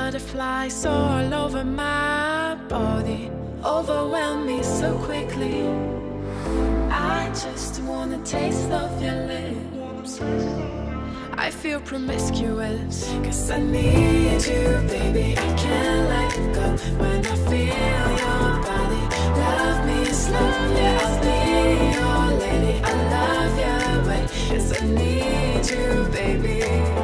butterflies all over my body, overwhelm me so quickly. I just wanna taste of your lips. I feel promiscuous, 'cause I need you, baby. I can't let go when I feel your body. Love me slow, yeah, I'll be your lady. I love your way, 'cause I need you, baby.